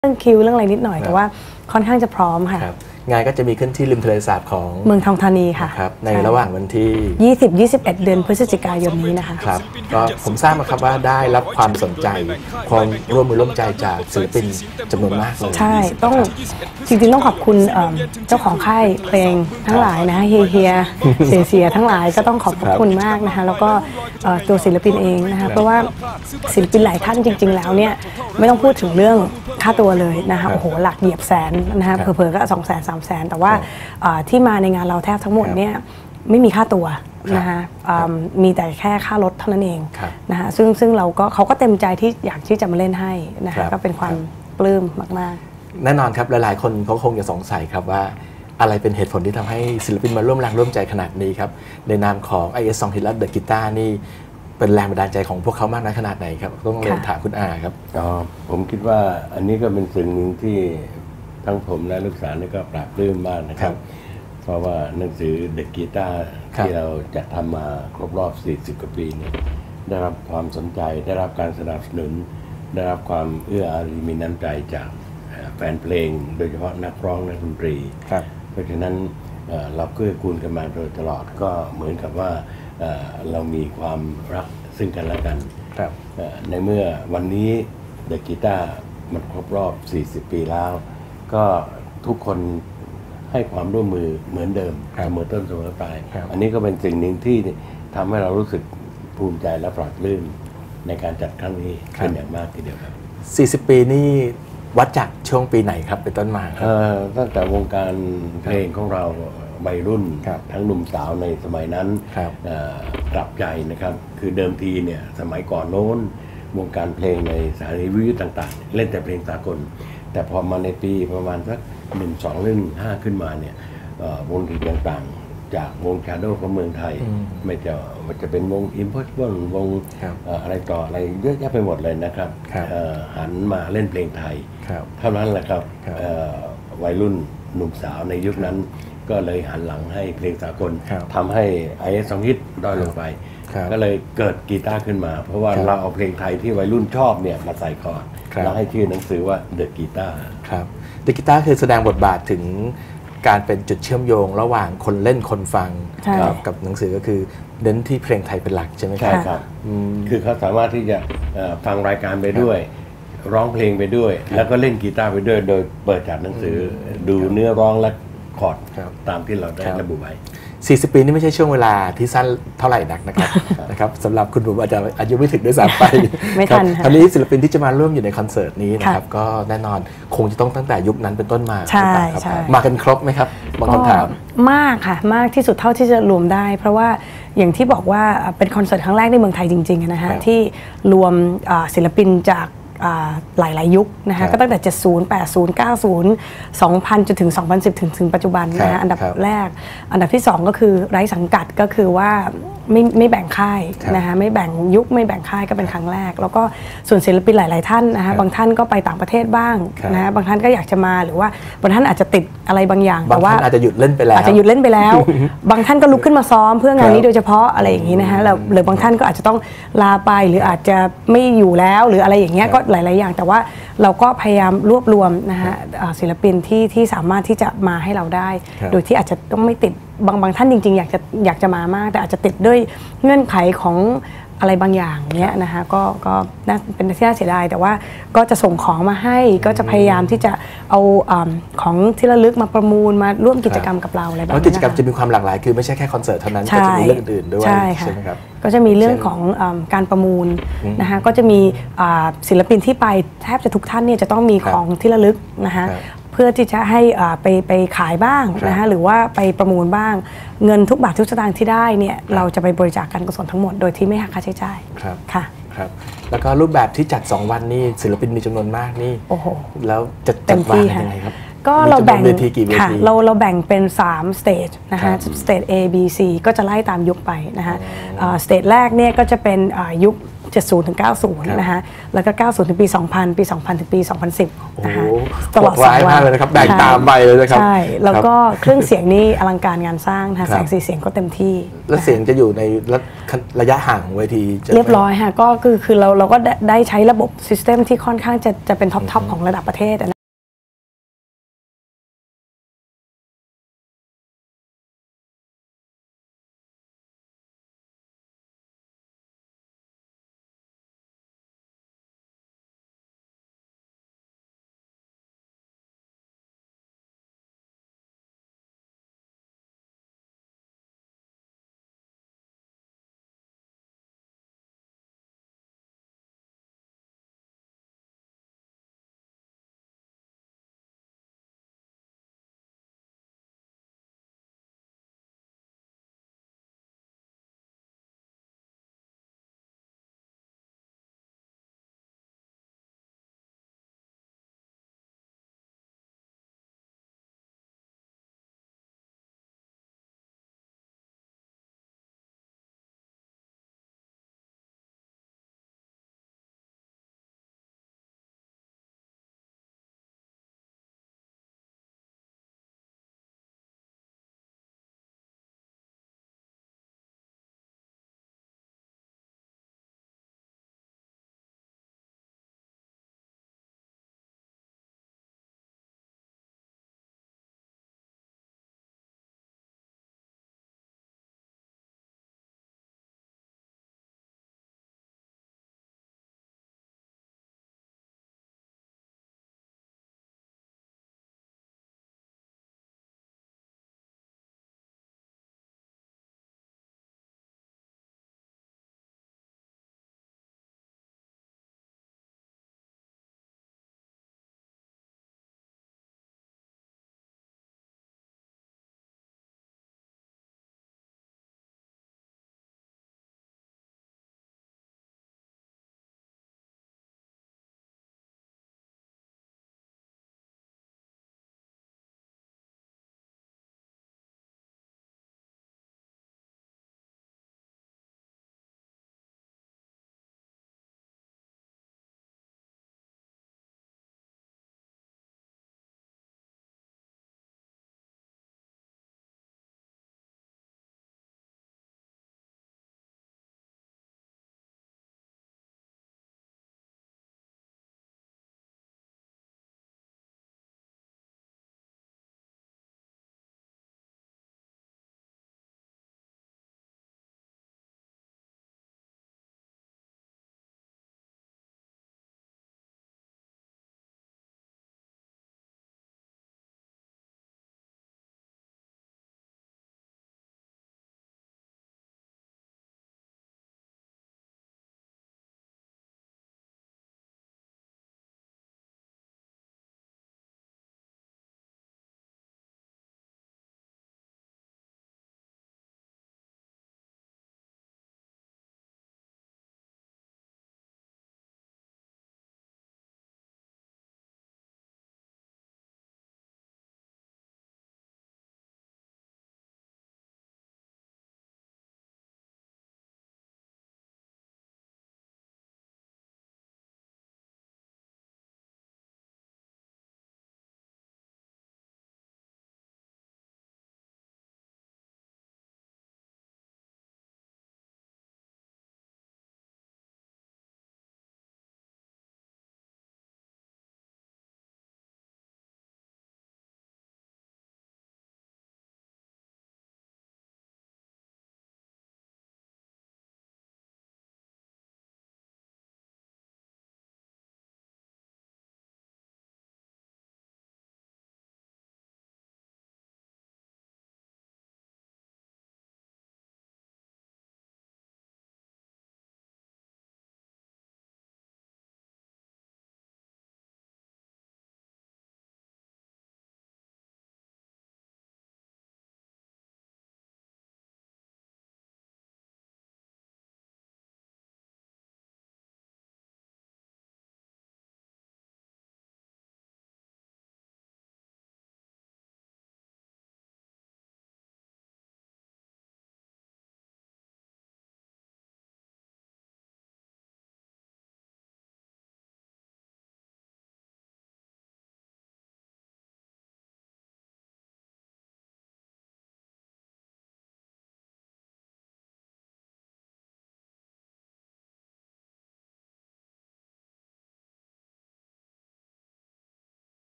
รื่องคิวเรื่องอะไรนิดหน่อยแต่ว่าค่อนข้างจะพร้อมค่ะงานก็จะมีขึ้นที่ริมทะเลสาบของเมืองทองธานีค่ะครับในระหว่างวันที่ 20-21 เดือนพฤศจิกายนนี้นะคะครับก็ผมทราบมาครับว่าได้รับความสนใจความร่วมมือร่วมใจจากศิลปินจำนวนมากเลยใช่ต้องจริงๆต้องขอบคุณเจ้าของค่ายเพลงทั้งหลายนะเฮียเสียทั้งหลายก็ต้องขอบคุณมากนะคะแล้วก็ตัวศิลปินเองนะคะเพราะว่าศิลปินหลายท่านจริงๆแล้วเนี่ยไม่ต้องพูดถึงเรื่องค่าตัวเลยนะคะโอ้โหหลักเหยียบแสนนะคะเผลอๆก็200,000-300,000แต่ว่าที่มาในงานเราแทบทั้งหมดเนี่ยไม่มีค่าตัวนะคะมีแต่แค่ค่ารถเท่านั้นเองนะคะซึ่งเขาก็เต็มใจที่อยากที่จะมาเล่นให้นะคะก็เป็นความปลื้มมากๆแน่นอนครับหลายๆคนเขาคงจะสงสัยครับว่าอะไรเป็นเหตุผลที่ทำให้ศิลปินมาร่วมแรงร่วมใจขนาดนี้ครับในนามของ IS Song Hit และ The Guitar นี่เป็นแรงบันดาลใจของพวกเขามากน้อยขนาดไหนครับต้องเรียนถามคุณอาครับผมคิดว่าอันนี้ก็เป็นสิ่งหนึ่งที่ทั้งผมและลูกสาวนี่ก็ปราบปลื้มมากนะครับเพราะว่าหนังสือ The Guitar ที่เราจะทำมาครบรอบ40 กว่าปีเนี่ยได้รับความสนใจได้รับการสนับสนุนได้รับความเอื้ออารีมีน้ำใจจากแฟนเพลงโดยเฉพาะนักร้องนักดนตรีเพราะฉะนั้นเราเกื้อกูลกันมาโดยตลอดก็เหมือนกับว่าเรามีความรักซึ่งกันและกันในเมื่อวันนี้ The Guitar มันครบรอบ40 ปีแล้วก็ทุกคนให้ความร่วมมือเหมือนเดิมเสมอต้นเสมอปลายอันนี้ก็เป็นสิ่งหนึ่งที่ทำให้เรารู้สึกภูมิใจและปลอดปลื้มในการจัดครั้งนี้เป็นอย่างมากทีเดียวครับ 40 ปีนี่วัดจากช่วงปีไหนครับเป็นต้นมาตั้งแต่วงการเพลงของเราวัยรุ่นทั้งหนุ่มสาวในสมัยนั้นกลับใจนะครับคือเดิมทีเนี่ยสมัยก่อนโน้นวงการเพลงในสถานีวิทยุต่างๆเล่นแต่เพลงสากลแต่พอมาในปีประมาณสัก12-15ขึ้นมาเนี่ยวงดนตรีต่างๆจากวงชาโดว์ของเมืองไทยไม่จะเป็นวง Impossible วงอะไรต่ออะไรเยอะแยะไปหมดเลยนะครับหันมาเล่นเพลงไทยเท่านั้นแหละครับวัยรุ่นหนุ่มสาวในยุคนั้นก็เลยหันหลังให้เพลงสากลทำให้ IS Song Hit ด้อยลงไปก็เลยเกิดกีตาร์ขึ้นมาเพราะว่าเราเอาเพลงไทยที่วัยรุ่นชอบเนี่ยมาใส่ก่อนเราให้ชื่อหนังสือว่า The Guitar ครับ The Guitar คือแสดงบทบาทถึงการเป็นจุดเชื่อมโยงระหว่างคนเล่นคนฟังกับหนังสือก็คือเน้นที่เพลงไทยเป็นหลักใช่ไหมครับใช่ครับคือเขาสามารถที่จะฟังรายการไปด้วยร้องเพลงไปด้วยแล้วก็เล่นกีตาร์ไปด้วยโดยเปิดจากหนังสือดูเนื้อร้องและคอร์ดตามที่เราได้ระบุไว้ 40 ปีนี่ไม่ใช่ช่วงเวลาที่สั้นเท่าไหร่นักนะครับสำหรับคุณผมอาจจะอายุไม่ถึงด้วยซ้ำไปไม่ทันคราวนี้ศิลปินที่จะมาร่วมอยู่ในคอนเสิร์ตนี้นะครับก็แน่นอนคงจะต้องตั้งแต่ยุคนั้นเป็นต้นมาใช่มากันครบไหมครับบางคนถามมากค่ะมากที่สุดเท่าที่จะรวมได้เพราะว่าอย่างที่บอกว่าเป็นคอนเสิร์ตครั้งแรกในเมืองไทยจริงๆนะฮะที่รวมศิลปินจากหลายยุคนะคะก็ตั้งแต่70 80 90 2000จนถึง2010ถึงปัจจุบันนะคะอันดับแรกอันดับที่2ก็คือไร้สังกัดก็คือว่าไม่แบ่งค่ายนะคะไม่แบ่งยุคไม่แบ่งค่ายก็เป็นครั้งแรกแล้วก็ส่วนศิลปินหลายๆท่านนะคะบางท่านก็ไปต่างประเทศบ้างนะบางท่านก็อยากจะมาหรือว่าบางท่านอาจจะติดอะไรบางอย่างแต่ว่าอาจจะหยุดเล่นไปแล้วบางท่านก็ลุกขึ้นมาซ้อมเพื่องานนี้โดยเฉพาะอะไรอย่างนี้นะคะหรือบางท่านก็อาจจะต้องลาไปหรืออาจจะไม่อยู่แล้วหรืออะไรอย่างเงี้ยก็หลายๆอย่างแต่ว่าเราก็พยายามรวบรวมนะคะศิลปินที่สามารถที่จะมาให้เราได้โดยที่อาจจะต้องไม่ติดบางท่านจริงๆอยากจะมามากแต่อาจจะติดด้วยเงื่อนไขของอะไรบางอย่างเนี้ยนะคะก็น่าเป็นที่น่าเสียดายแต่ว่าก็จะส่งของมาให้ก็จะพยายามที่จะเอาของที่ระลึกมาประมูลมาร่วมกิจกรรมกับเราอะไรแบบนี้กิจกรรมจะมีความหลากหลายคือไม่ใช่แค่คอนเสิร์ตเท่านั้นก็จะมีเรื่องอื่นด้วยใช่ไหมครับก็จะมีเรื่องของการประมูลนะคะก็จะมีศิลปินที่ไปแทบจะทุกท่านเนี่ยจะต้องมีของที่ระลึกนะคะเพื่อที่จะให้ไปขายบ้างนะคะหรือว่าไปประมูลบ้างเงินทุกบาททุกสตางค์ที่ได้เนี่ยเราจะไปบริจาคการกุศลทั้งหมดโดยที่ไม่หักค่าใช้จ่ายค่ะครับแล้วก็รูปแบบที่จัด2 วันนี่ศิลปินมีจำนวนมากนี่โอ้โหแล้วจะจัดวางยังไงครับก็เราแบ่งค่ะเราแบ่งเป็น3 สเตจนะคะสเตจ A B C ก็จะไล่ตามยุคไปนะคะสเตจแรกเนี่ยก็จะเป็นยุค70 ถึง 90นะคะแล้วก็90 ถึงปี 2000 ปี 2000 ถึงปี 2010นะคะตลอด2 วันเลยนะครับแบ่งตามไปเลยนะครับใช่แล้วก็เครื่องเสียงนี่อลังการงานสร้างนะคะแสงสีเสียงก็เต็มที่แล้วเสียงจะอยู่ในระยะห่างเวทีเรียบร้อยค่ะก็คือเราก็ได้ใช้ระบบซิสเต็มที่ค่อนข้างจะเป็นท็อปของระดับประเทศ